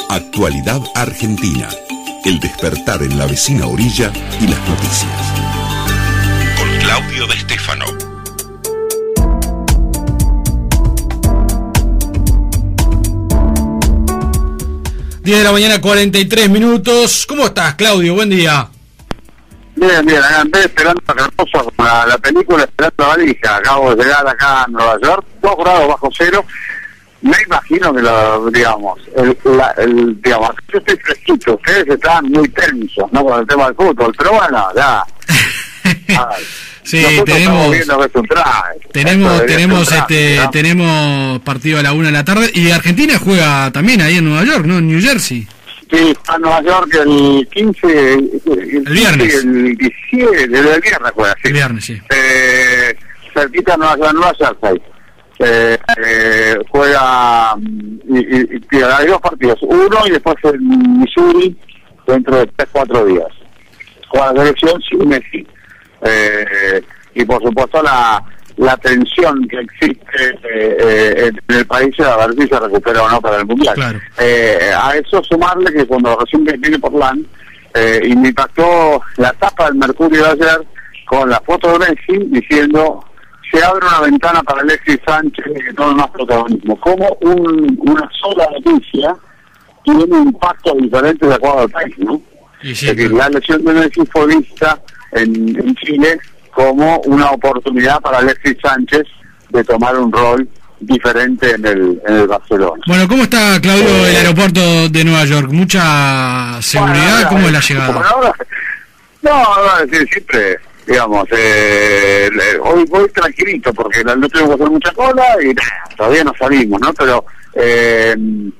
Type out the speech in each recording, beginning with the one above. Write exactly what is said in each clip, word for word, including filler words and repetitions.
Actualidad Argentina. El despertar en la vecina orilla y las noticias. Con Claudio De Stefano. diez de la mañana, cuarenta y tres minutos. ¿Cómo estás, Claudio? Buen día. Bien, bien, acá en vez esperando a Cardoso con la, la película Esperando la valija. Acabo de llegar acá a Nueva York, dos grados bajo cero. Me imagino que lo, digamos, el, la, el, digamos, yo estoy fresquito, ustedes están muy tensos, ¿no? Con el tema del fútbol, pero bueno, ya. Ay, sí, tenemos, viendo que es un traje. tenemos, tenemos, traje, este, ¿no? tenemos partido a la una de la tarde y Argentina juega también ahí en Nueva York, ¿no? En New Jersey. Sí, está en Nueva York el quince, el, el viernes. el diecisiete, el, el viernes juega, sí. El viernes, sí. Eh, cerquita de Nueva York, Nueva Jersey. Eh, eh, juega y, y, y hay dos partidos, uno y después en Missouri dentro de tres cuatro días. Juega la selección sin Messi, eh, y por supuesto la la tensión que existe eh, eh, en el país a ver si se recupera o no para el mundial. Claro. Eh, a eso sumarle que cuando recién viene por LAN eh, y me impactó la tapa del Mercurio de ayer con la foto de Messi diciendo: se abre una ventana para Alexis Sánchez y que todo más protagonismo. Como un, una sola noticia tiene un impacto diferente de acuerdo al país, ¿no? Y sí, es decir, claro. la elección de Messi fue vista en, en Chile como una oportunidad para Alexis Sánchez de tomar un rol diferente en el, en el Barcelona. Bueno, ¿cómo está, Claudio, eh, el aeropuerto de Nueva York? ¿Mucha seguridad? Bueno, ¿Cómo es la llegada? Bueno, ahora, no, ahora sí, siempre... digamos, eh, hoy voy tranquilito porque no tengo que hacer mucha cola y nah, todavía no salimos, ¿no? Pero eh,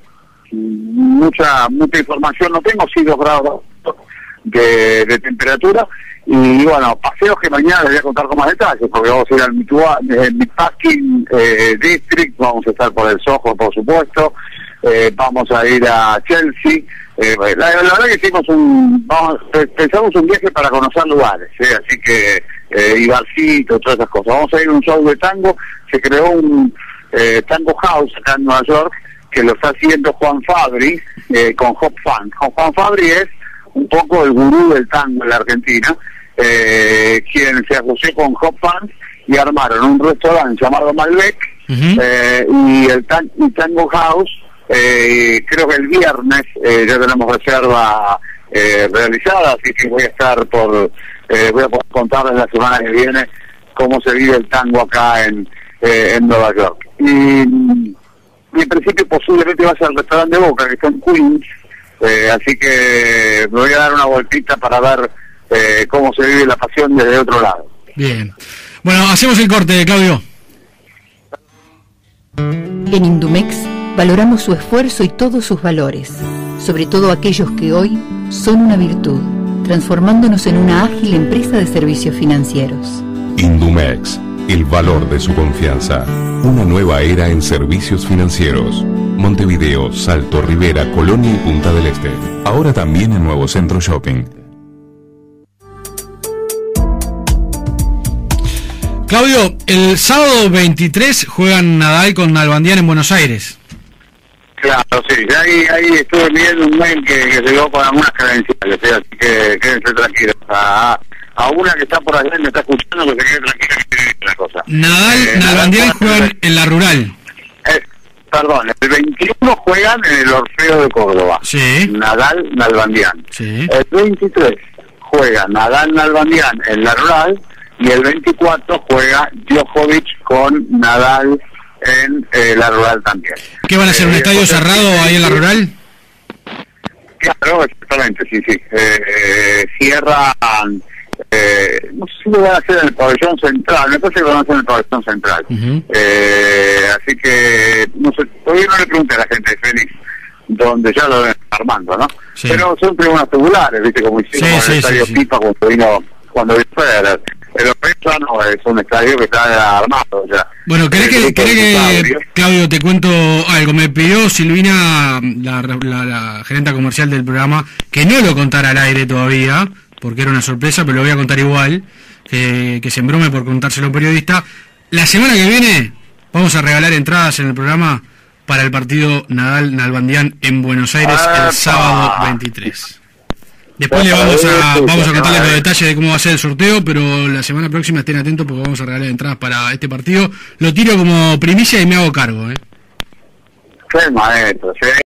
mucha mucha información no tengo, sí dos grados de, de temperatura y bueno, paseos que mañana les voy a contar con más detalles porque vamos a ir al Meatpacking eh, District, vamos a estar por el Soho, por supuesto, eh, vamos a ir a Chelsea. Eh, la, la verdad que hicimos un, vamos, pensamos un viaje para conocer lugares, ¿eh? Así que eh, y barcito, todas esas cosas. Vamos a ir a un show de tango, se creó un eh, Tango House acá en Nueva York, que lo está haciendo Juan Fabri eh, con Hop Funk. Juan Fabri es un poco el gurú del tango en la Argentina, eh, quien se asoció con Hop Funk y armaron un restaurante llamado Malbec, uh-huh. eh, y el tan, y Tango House. Eh, creo que el viernes eh, ya tenemos reserva eh, realizada, así que voy a estar por, eh, voy a poder contarles la semana que viene cómo se vive el tango acá en, eh, en Nueva York. Y, y en principio posiblemente va a ser el restaurante de Boca, que está en Queens, eh, así que me voy a dar una vueltita para ver eh, cómo se vive la pasión desde otro lado. Bien. Bueno, hacemos el corte, Claudio. En Indumex valoramos su esfuerzo y todos sus valores, sobre todo aquellos que hoy son una virtud, transformándonos en una ágil empresa de servicios financieros. Indumex, el valor de su confianza. Una nueva era en servicios financieros. Montevideo, Salto, Rivera, Colonia y Punta del Este. Ahora también en Nuevo Centro Shopping. Claudio, el sábado veintitrés juegan Nadal con Nalbandián en Buenos Aires. Claro, sí, ahí, ahí estuve viendo un mail que, que llegó con algunas credenciales, ¿sí? Así que quédense tranquilos. A, a una que está por allá y me está escuchando, que se quede tranquila que tiene la cosa. Nadal, eh, Nalbandián juegan en la Rural. Eh, perdón, el veintiuno juegan en el Orfeo de Córdoba. Sí. Nadal, Nalbandián. Sí. El veintitrés juega Nadal, Nalbandián en la Rural y el veinticuatro juega Djokovic con Nadal en eh, la Rural también. ¿Qué van a hacer, un eh, estadio cerrado sí, ahí en la Rural? Claro, exactamente, sí, sí. Eh, eh, cierran, eh, no sé si lo van a hacer en el pabellón central, me parece que lo van a hacer en el pabellón central. Uh-huh. eh, así que, no sé, todavía no le pregunté a la gente de Fénix, donde ya lo ven armando, ¿no? Sí. Pero son tribunas tubulares, ¿viste? Como hicimos sí, en sí, el estadio sí, Pipa sí. cuando vino, cuando vino Federer. El Orfeo no es un estadio que está armado ya. Bueno, ¿querés que, ¿querés que Claudio, te cuento algo? Me pidió Silvina, la, la, la gerenta comercial del programa, que no lo contara al aire todavía, porque era una sorpresa, pero lo voy a contar igual, que, que se embrome por contárselo a un periodista. La semana que viene vamos a regalar entradas en el programa para el partido Nadal-Nalbandián en Buenos Aires ¡Epa! el sábado veintitrés. Después le vamos a vamos a contarles los detalles de cómo va a ser el sorteo, pero la semana próxima estén atentos porque vamos a regalar entradas para este partido. Lo tiro como primicia y me hago cargo, ¿eh? Qué maestro, ¿sí?